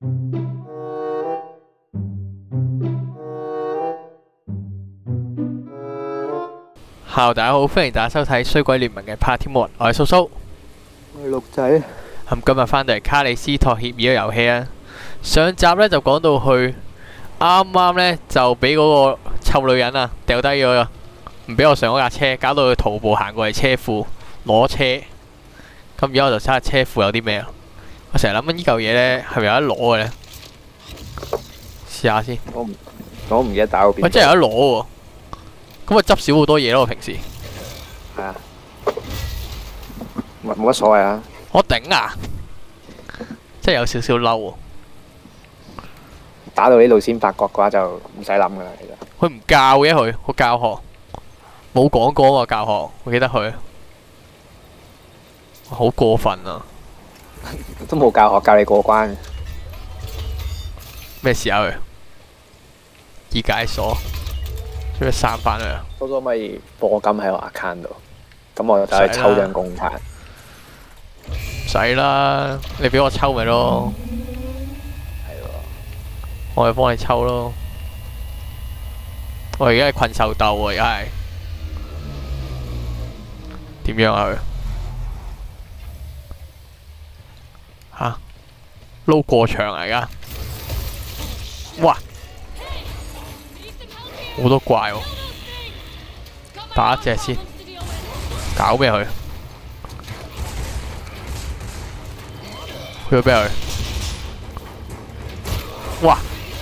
Hello，大家好，歡迎大家收睇《衰鬼聯盟》嘅 Party Mode，我係蘇蘇， 我係鹿仔。 咁今日翻到嚟卡里斯托協議嘅遊戲啊。上集咧就講到去，啱啱咧就俾嗰個臭女人啊掉低咗，唔俾我上嗰架車，搞到佢徒步行過嚟車庫攞車。咁而家我就睇下車庫有啲咩啊。我成日諗緊呢嚿嘢咧係咪有得攞嘅咧？試下先。 我唔記得打到邊。 喂，真係有得攞喎！咁啊執少好多嘢咯，我平時。 係啊，冇乜所謂啊。 我頂啊！真係有少少嬲喎。 打到呢度先發覺嘅話就唔使諗噶啦，其實。 佢唔教嘅佢，個教學冇講過喎教學，我記得佢。好過分啊！ 都冇教學教你過關。 咩事啊佢？已解鎖。做咩刪翻去啊？ 多多咪課金喺我 account 度，咁我就去抽張公牌。 唔使啦，你俾我抽咪咯。 係喎。 我係幫你抽咯。我而家係困獸鬥喎，而家係。點樣啊佢？吓？撈過場啊而家。哇！好多怪喎，打一隻先，搞咩佢？去咗邊佢？哇！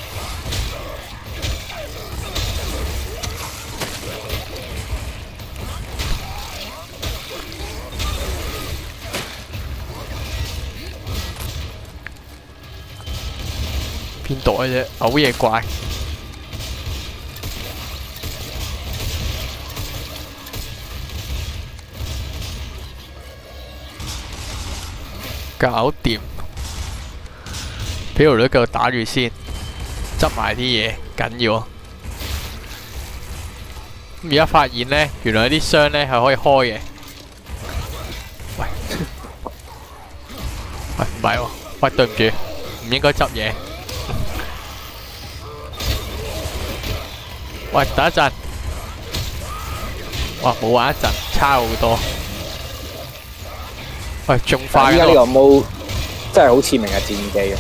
邊度嘅啫？嘔嘢怪！搞掂，俾條女繼續打住先，執埋啲嘢緊要啊！咁而家發現呢，原來有啲箱呢係可以開嘅。喂，喂唔係喎，喂對唔住，唔應該執嘢。喂，等一陣，哇冇玩一陣，差好多。喂，仲快！ 依家呢個毛真係好似明日戰記啊！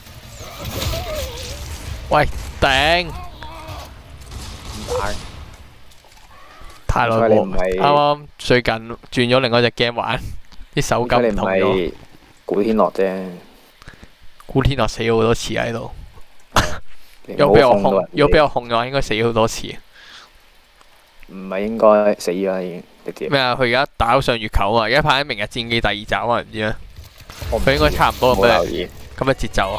喂，頂！ 唔打， 太耐冇，啱啱最近轉咗另外一隻 game 玩，啲手感唔同咗。 古天樂啫， 古天樂死好多次喺度，如果俾我控，如果俾我控嘅話，應該死好多次。 唔係應該死啦已經。 咩啊？佢而家打上月球啊！而家拍緊《明日戰記》第二集啊，唔知咩？佢應該差唔多咁嘅節奏啊！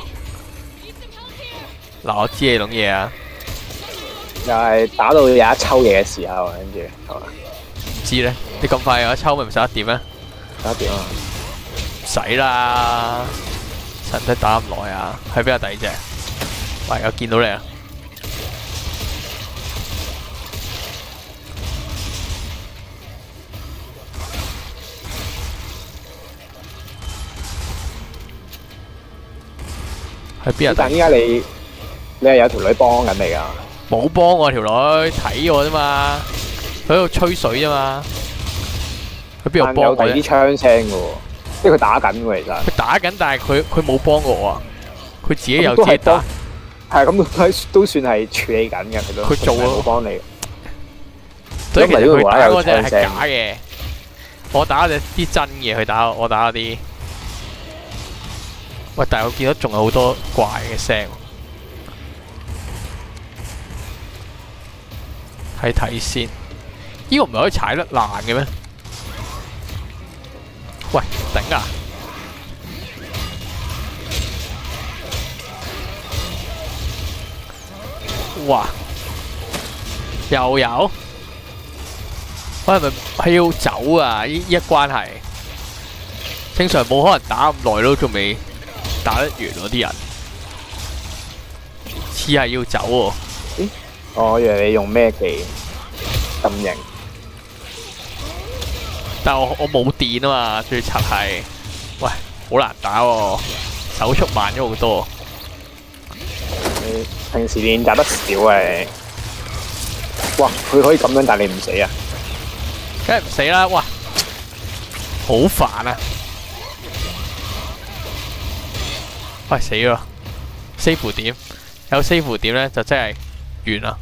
嗱，我知你諗嘢啊！ 又係打到有一抽嘢嘅時候，跟住係嘛？ 唔知咧，你咁快有一抽咪唔11點咩 11點啊！ 唔使啦，使唔使打咁耐啊？喺邊啊？第二隻？喂，我見到你啊！喺邊啊？ 但依家你係有條女幫緊你噶？ 冇幫我條女，睇我啫嘛，佢喺度吹水啫嘛。佢邊度幫我啫？ 有第啲槍聲嘅喎，即係佢打緊嘅其實。佢打緊，但係佢冇幫過我啊。佢自己有自己打。 係咁都算係處理緊嘅，佢做冇幫你。 所以其實佢打嗰隻係假嘅，我打隻啲真嘅，佢打我打嗰啲。喂，但係我見到仲有好多怪嘅聲，睇睇先。呢個唔係可以踩得爛嘅咩？喂，頂啊！哇！又有？喂，係咪係要走啊？呢一關係正常冇可能打咁耐都仲未打得完嗰啲人，似係要走喎。 咦？我以為你用咩技咁型？ 但係我冇電啊嘛，最柒係，喂，好難打喎，手速慢咗好多。 平時練習得少啊你。哇！佢可以咁樣，但你唔死啊？ 梗係唔死啦！哇，好煩啊！喂，死咗 ！save 點有 save 點咧，就真係完啦。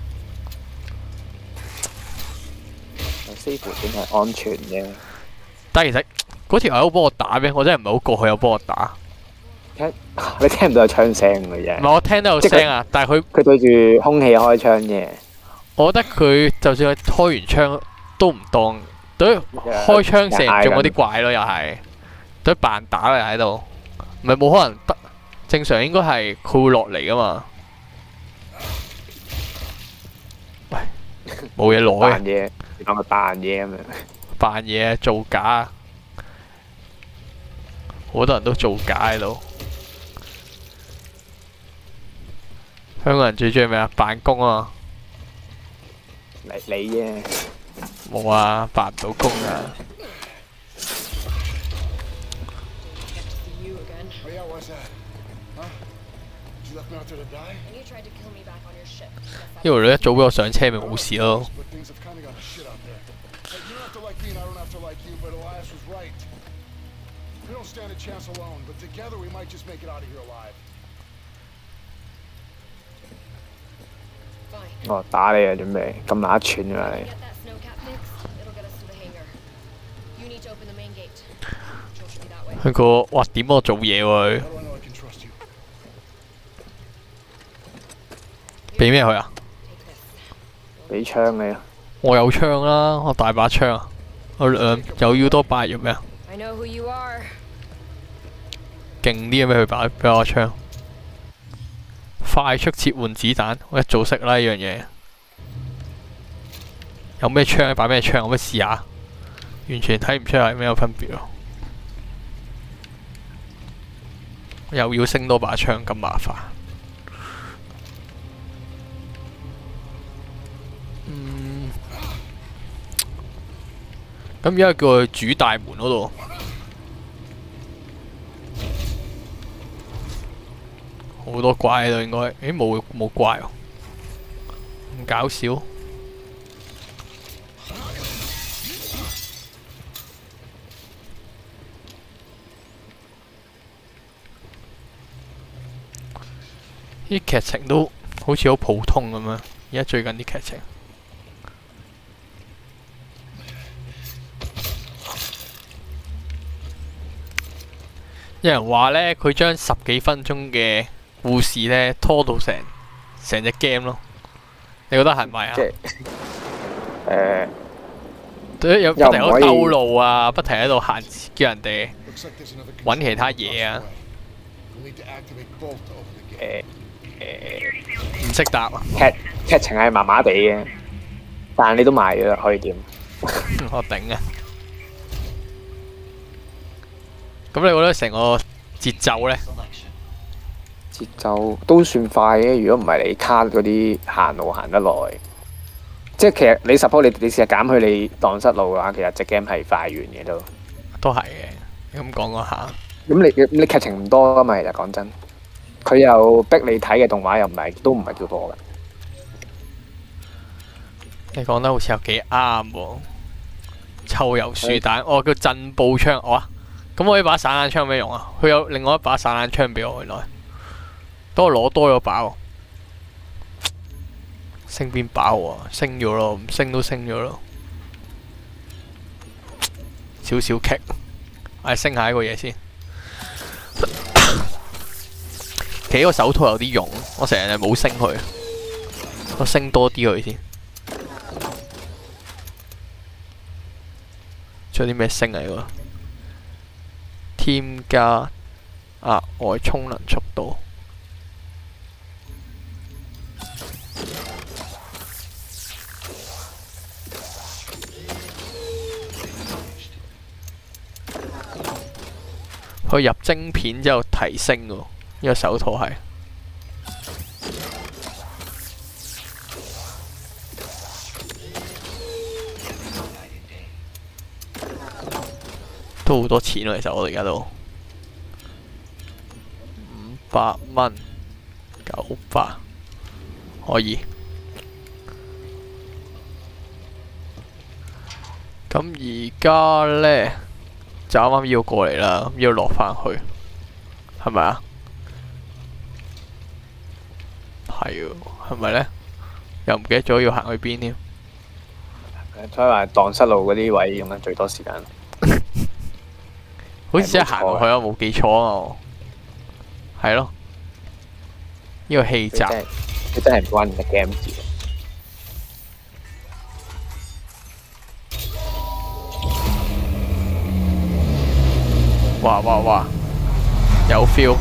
有 save 點係安全嘅。 但係其實嗰條友幫我打咩？我真係唔係好過佢有幫我打。 你聽唔到有槍聲嘅啫。 唔係我聽到有聲啊，但係佢對住空氣開槍啫。 我覺得佢就算佢開完槍都唔當，對開槍射唔中嗰啲怪咯，又係對扮打嘅喺度，唔係冇可能得。正常應該係佢會落嚟噶嘛。喂，冇嘢攞嘅。 扮嘢，你當佢扮嘢咁樣。 扮嘢造假，好多人都造假喺度。香港人最中意咩啊？扮工啊！ 你啫。 冇啊，扮唔到工啊！呢條女一早俾我上車咪冇事咯。 我打你啊！準備咁乸串㗎你。 佢個哇點我做嘢喎佢？俾咩佢啊？ 俾槍你啊！ 我有槍啦，我大把槍啊！我又要多8入咩啊？勁啲嘅咩？佢俾我槍，快速切換子彈，我一早識啦呢樣嘢。有咩槍擺咩槍，我咪試下，完全睇唔出係咩有分別咯。又要升多把槍咁麻煩。咁而家叫佢主大門嗰度，好多怪喺度應該，咦冇怪喎，咁搞笑。啲劇情都好似好普通咁樣，而家最近啲劇情。有人話呢，佢將10幾分鐘嘅故事呢拖到成隻 game 咯，你覺得係咪啊？有不停喺度兜路啊，不停喺度行，叫人哋揾其他嘢啊。唔識答啊！ 劇情係麻麻地嘅，但係你都賣咗啦，可以點？ 我頂啊！咁你覺得成個節奏呢？ 節奏都算快嘅，如果唔係你卡嗰啲行路行得耐，即係其實你 suppose 你試下減去你蕩失路嘅話，其實隻 game 係快完嘅都。 都係嘅，你咁講嗰下。 咁你劇情唔多噶嘛？其實講真，佢又逼你睇嘅動畫又都唔係叫多噶。 你講得好似有幾啱喎！臭油樹彈，哦叫震步槍，哇！咁我呢把散彈槍有咩用啊？佢有另外一把散彈槍俾我，原來等我攞多咗把喎。升邊把喎？升咗咯，唔升都升咗咯。少少棘，升下一個嘢先。其實個手套有啲用，我成日就冇升佢，我升多啲佢先。仲有啲咩升嚟喎？添加額外充能速度。佢入晶片之後提升喎，呢個手套係。都好多錢喎，其實我哋而家都500蚊900， 可以。咁而家呢，就啱啱要過嚟啦，要落翻去，係咪啊？係喎，係咪呢？又唔記得咗要行去邊添？ 所以話蕩失路嗰啲位用得最多時間。 好似真係行落去啊！冇記錯啊！係咯，呢個氣閘， 佢真係唔關隻 game 事。 哇哇哇！有 feel。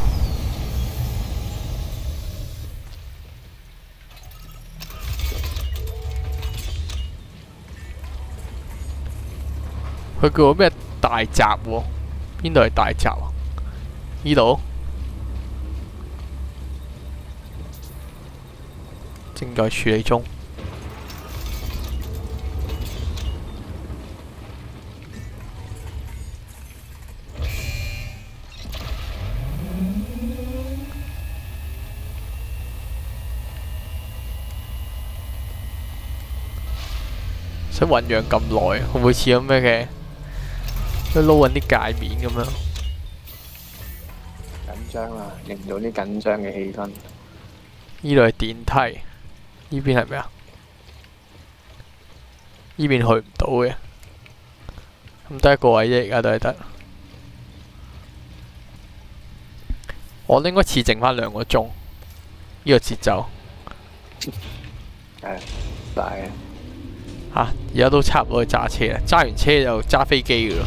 佢叫我咩大閘喎？邊度係大閘啊？呢度正在處理中。使醖釀咁耐，會唔會似咁咩嘅？都撈緊啲界面咁樣。 緊張啊，營造啲緊張嘅氣氛。 呢度係電梯，呢邊係咩啊？呢邊去唔到嘅，咁得一個位啫，而家都係得。我應該似剩翻2個鐘，呢個節奏。 係，大嘅。 嚇！而家都差唔多去揸車啦，揸完車就揸飛機噶咯。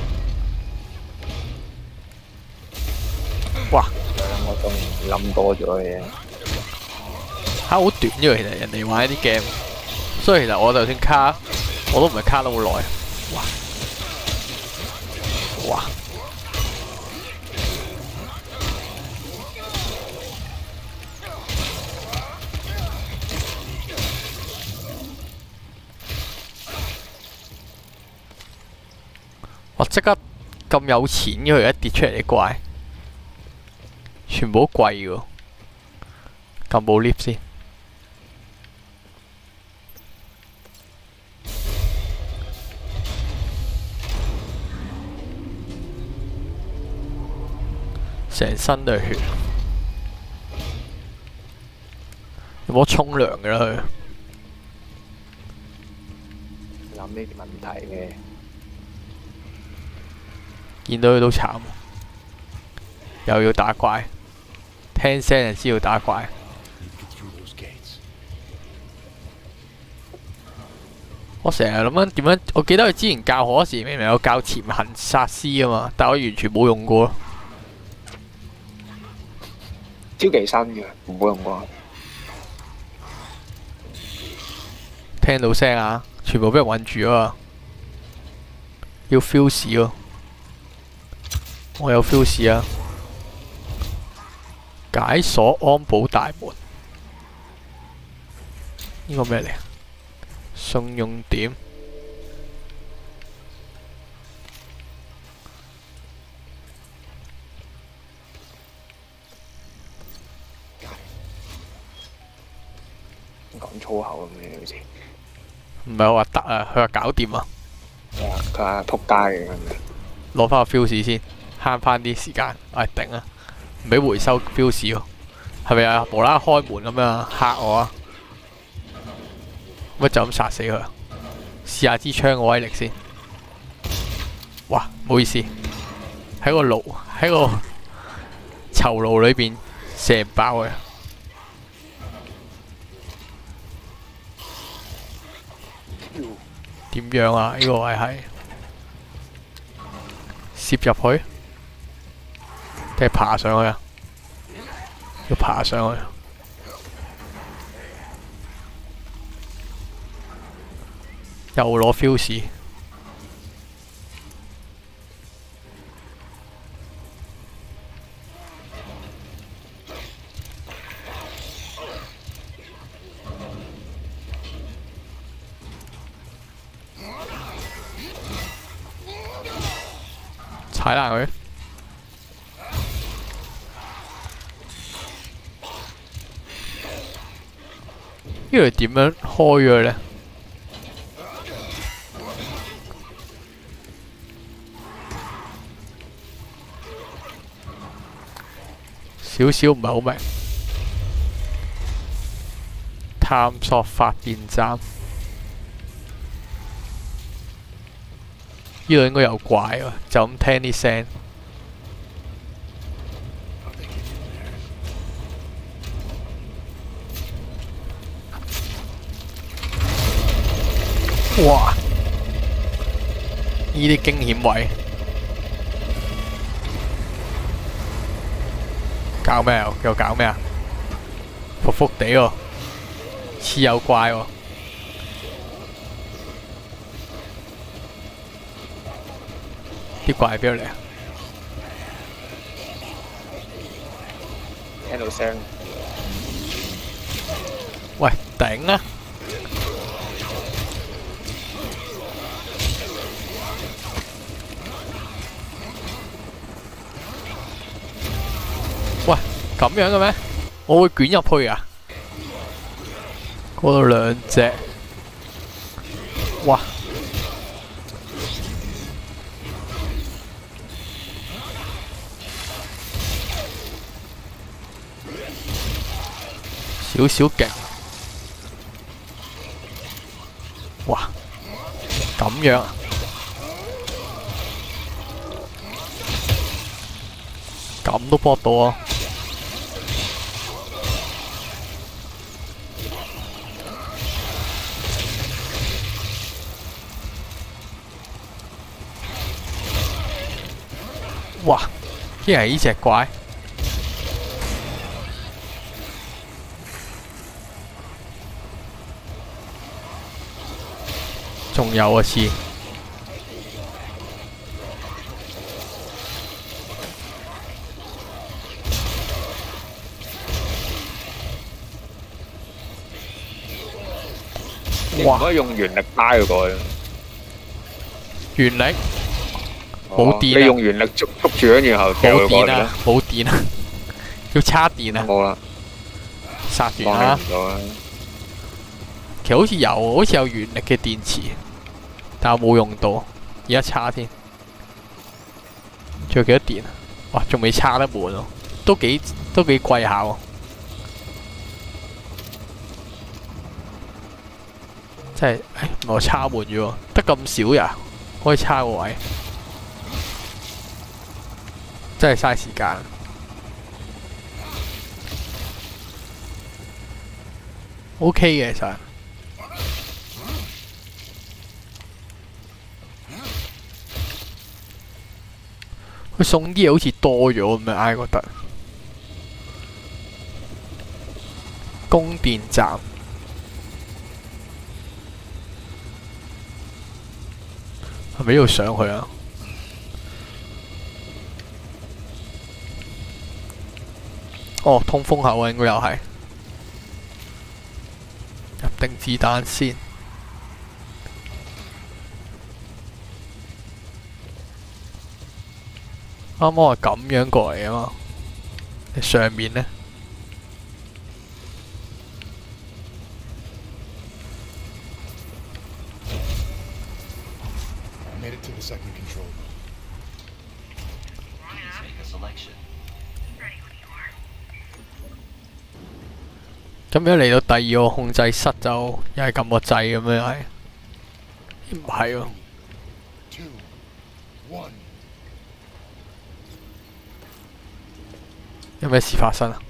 哇 ！2個鐘冧多咗嘅。 好短啫喎，其實人哋玩一啲 game，所以其實我就算卡，我都唔係卡得好耐。哇！哇！我即刻咁有錢嘅佢而家跌出嚟啲怪，全部都貴喎。撳部 lift 先。成身都係血，有冇沖涼㗎啦佢？ 諗呢啲問題嘅。 見到佢都慘，又要打怪，聽聲就知要打怪。我成日諗緊點樣，我記得佢之前教學嗰時明明有教潛行殺屍啊嘛，但我完全冇用過。 超級新嘅，冇用過。 聽到聲啊，全部俾人韞住啊！要 feel 屎喎，我有 feel 屎啊！解鎖安保大門，呢個咩嚟？信用點？ 講粗口咁嘅好似。 唔係我話得啊，佢話搞掂啊！ 佢話撲街嘅咁樣。 攞翻個 feel 士先，慳翻啲時間。唉，頂啊！唔俾回收 feel 士喎，係咪啊？無啦啦開門咁樣嚇我啊！乜就咁殺死佢？試下支槍嘅威力先。哇！唔好意思，喺個囚牢裏邊射唔爆佢。點樣啊？呢個位係攝入去，定係爬上去啊？要爬上去。又攞 feel 士，踩爛佢。 呢度點樣開咗佢咧？少少唔係好明。探索發電站，呢度應該有怪喎，就咁聽啲聲。哇！呢啲驚險位，搞咩啊？又搞咩啊？伏伏地喎，似有怪喎。啲怪喺邊度嚟啊？ 聽到聲。 喂，頂啊！喂，咁樣嘅咩？我會捲入去啊！嗰度兩隻，哇！少少勁，哇！咁樣啊！咁都搏到啊！哇！竟然係呢隻怪，仲有啊次， 哇！唔可以用原力拉佢過去。 原力冇電啊！ 你用原力捉住佢，然後掉佢過去咯。 冇電啊！要叉電啊！ 冇啦， 殺完啦！ 唔到啦。 其實好似有原力嘅電池，但我冇用到，而家叉添。仲有幾多電啊？哇！仲未叉得滿喎，都幾貴下喎。真係，唔係我叉滿咗喎，得咁少呀？可以叉個位，真係嘥時間。OK 嘅其實。佢送啲嘢好似多咗咁樣，唉覺得。供電站。係咪呢度上去啊？哦，通風口啊，應該又係。入定子彈先。啱啱係咁樣過嚟啊嘛，上面呢？咁樣嚟到第二個控制室就又係撳個掣咁樣係，唔係喎。有咩事發生啊？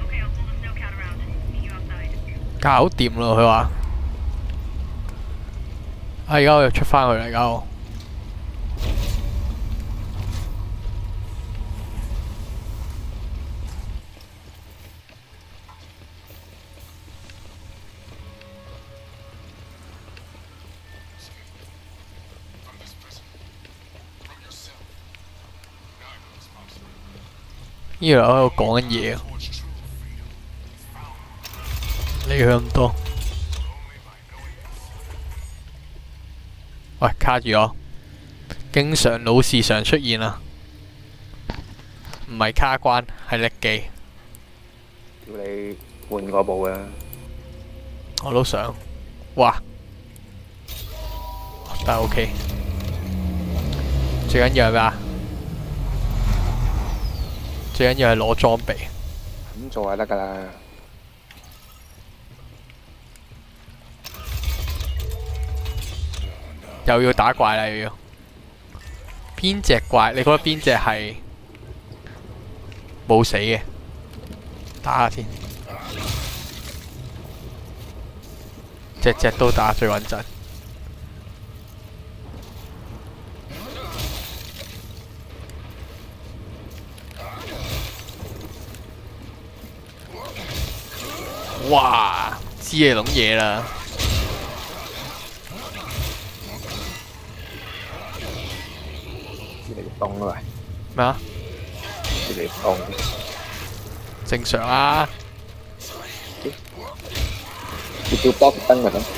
搞掂咯，佢話。啊！而家我又出返去啦，而家我。呢度喺度講緊嘢，理佢咁多。喂，卡住我！經常老是常出現啊，唔係卡關，係力機。 叫你換嗰部啊！ 我都想。哇！但係 OK。最緊要係咩啊？最緊要係攞裝備。 咁做就得㗎啦。 又要打怪啦，又要。邊隻怪？你覺得邊隻係冇死嘅？打下先。隻隻都打最穩陣。哇！知你諗嘢啦。 越嚟越凍啦喂！ 咩啊？ 越嚟越凍。 正常啊。 要叫多燈㗎咁。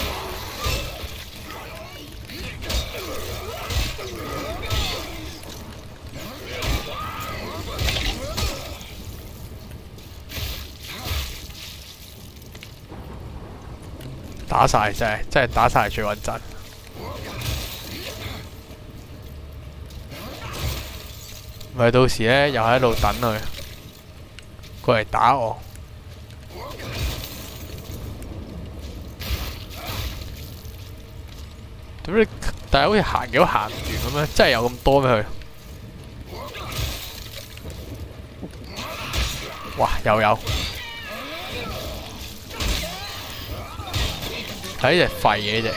打晒真係打晒最穩陣。咪到時咧又喺度等佢過嚟打我。點解？但係好似行幾都行唔完咁樣，真係有咁多咩佢？哇！又有。睇呢隻廢嘅呢隻。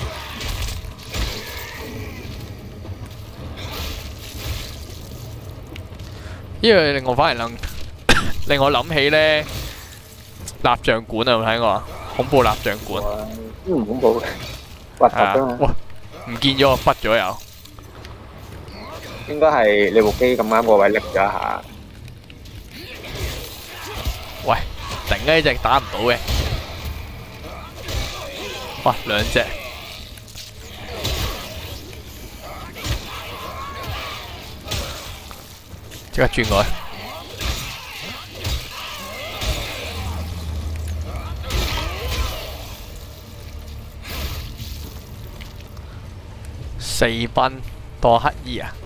呢個令我反而令我諗起咧蠟像館啊，有冇睇過啊？恐怖蠟像館。 唔恐怖嘅，核突㗎嘛。 哇！唔見咗我，忽咗又。 應該係你部機咁啱個位拎咗一下。 喂，頂啊！呢隻打唔到嘅。哇！兩隻。即刻轉過去。4奔當乞兒啊！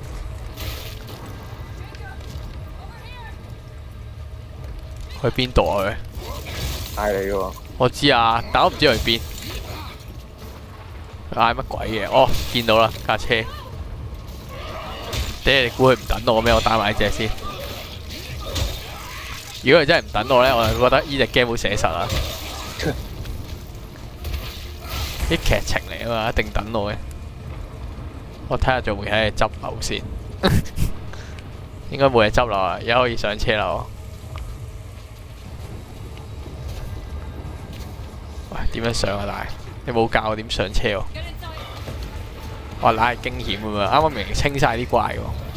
去邊度啊佢？ 嗌你嘅喎。 我知啊，但我唔知去邊。嗌乜鬼嘢？哦，見到啦架車。你估佢唔等我咩？我打埋隻先。如果佢真係唔等我咧，我就覺得呢隻 game 好寫實啊！啲劇情嚟啊嘛，一定等我嘅。我睇下仲會喺度執樓先。應該冇嘢執樓啊，而家可以上車啦。喂，點樣上啊？大，你冇教我點上車喎？哇！乃係驚險咁樣，啱啱明明清晒啲怪喎，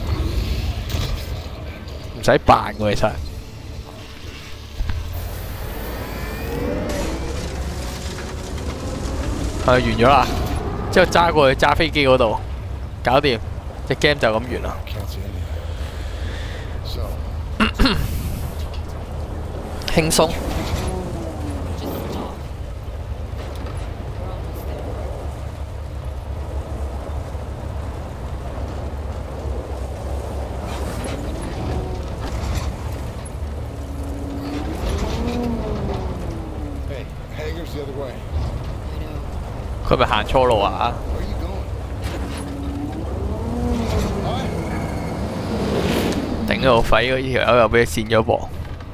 唔使扮喎其實。完咗啦，之後揸過去揸飛機嗰度，搞掂，隻 game 就咁完啦。輕鬆。佢咪行錯路啊？頂到個肺，呢條友又俾佢跣咗噃。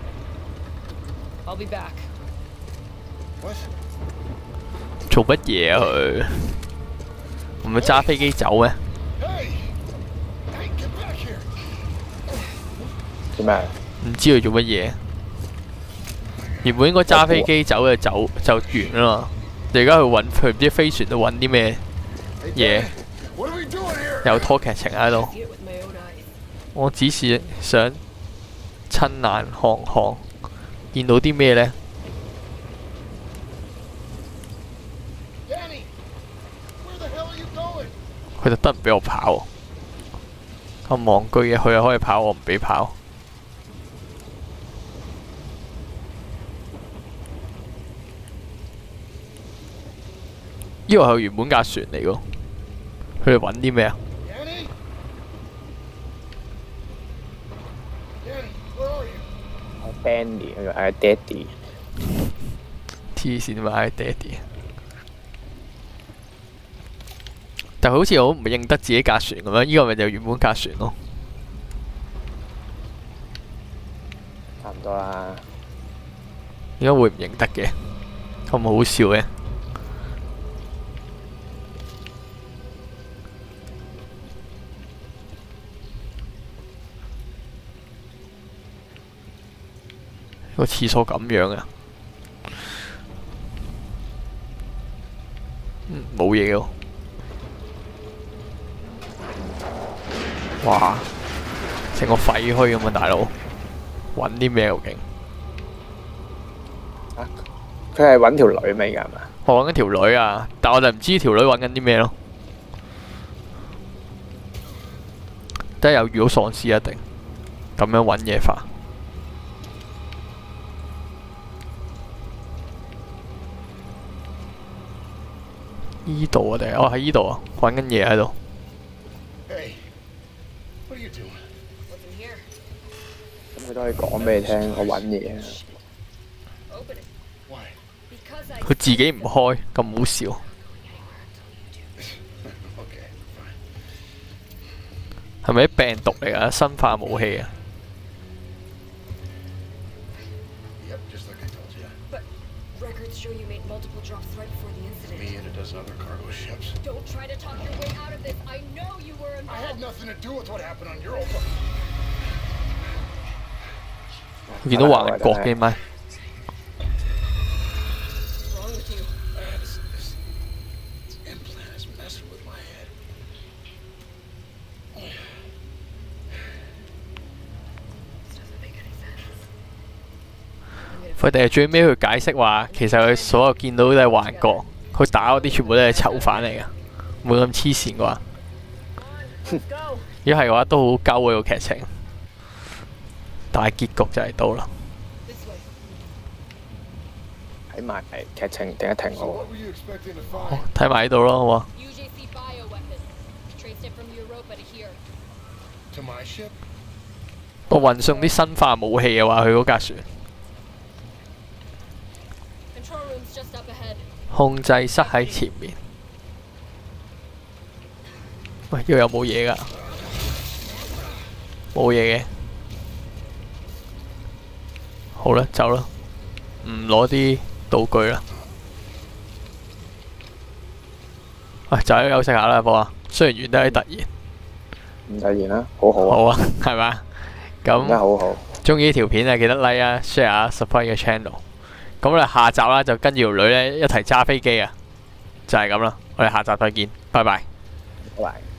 做乜嘢啊佢？唔係揸飛機走咩？ 做咩？ 唔知佢做乜嘢。原本應該揸飛機走就完啦嘛。你而家去揾佢唔知飛船度揾啲咩嘢，有拖劇情喺度。我只是想親眼看看，見到啲咩呢？佢特登唔俾我跑，咁戇居嘅，佢又可以跑，我唔俾跑。 呢個係原本架船嚟㗎。佢哋揾啲咩啊？ Danny 佢嗌爹哋， 黐線嘛，嗌爹哋。但佢好似好唔認得自己架船咁樣，呢個咪就原本架船咯。 差唔多啦。 點解會唔認得嘅？咁好笑嘅。個廁所咁樣啊？冇嘢喎。哇！成個廢墟咁啊，大佬！揾啲咩究竟？ 佢係揾條女咪㗎係嘛？ 我揾緊條女啊，但我就唔知條女揾緊啲咩咯。都係有遇到喪屍一定咁樣揾嘢法。依度啊定係喺依度啊？揾緊嘢喺度。 咁佢都可以講俾你聽，我揾嘢啊。 佢自己唔開，咁好笑。係咪啲病毒嚟㗎？生化武器啊！ Sure you made multiple drops right before the incident. Me and a dozen other cargo ships. Don't try to talk your way out of this. I know you were involved. I had nothing to do with what happened on Europa. 見到橫角嘅咩？ What's wrong with you? This implant is messing with my head. This doesn't make any sense. 佢哋係最尾去解釋話，其實佢所有見到都係幻覺，佢打嗰啲全部都係囚犯嚟㗎，冇咁黐線啩。如果係嘅話，都好鳩嘅個劇情，但係結局就嚟到啦。 睇埋劇情停一停 So 咯 what were you expecting to 好 find? 睇埋呢度咯，好嘛？ UJC bioweapon. Traced it from Europa to here. To my ship? 我運送啲生化武器嘅話，佢嗰架船 Control room's just up ahead. 控制室喺前面。喂，呢度有冇嘢㗎？冇嘢嘅。好啦，走啦，唔攞啲道具啦。喂，就喺度休息下啦，好啊。雖然完得有啲突然。 唔突然啦，好好啊， 好啊，係咪？ 真係咁好好。 中意呢條片啊，記得 like 啊、share 啊、subscribe 嘅 channel。咁我哋下集啦，就跟住條女咧一齊揸飛機啊，就係咁啦。我哋下集再見，拜拜。 拜拜。